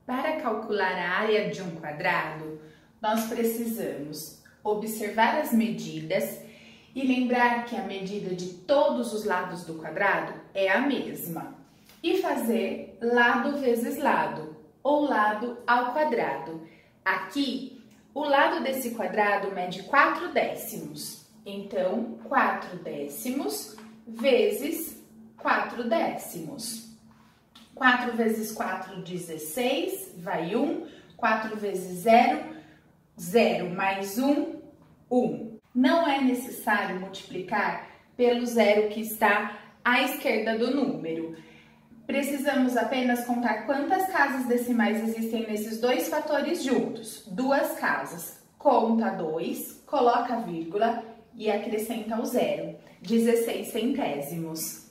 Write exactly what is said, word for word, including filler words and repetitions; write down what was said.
Para calcular a área de um quadrado, nós precisamos observar as medidas e lembrar que a medida de todos os lados do quadrado é a mesma. E fazer lado vezes lado, ou lado ao quadrado. Aqui, o lado desse quadrado mede quatro décimos. Então, quatro décimos vezes quatro décimos. quatro vezes quatro, dezesseis, vai um. quatro vezes zero, zero mais um, um. Não é necessário multiplicar pelo zero que está à esquerda do número. Precisamos apenas contar quantas casas decimais existem nesses dois fatores juntos. Duas casas. Conta dois, coloca a vírgula e acrescenta o zero. dezesseis centésimos.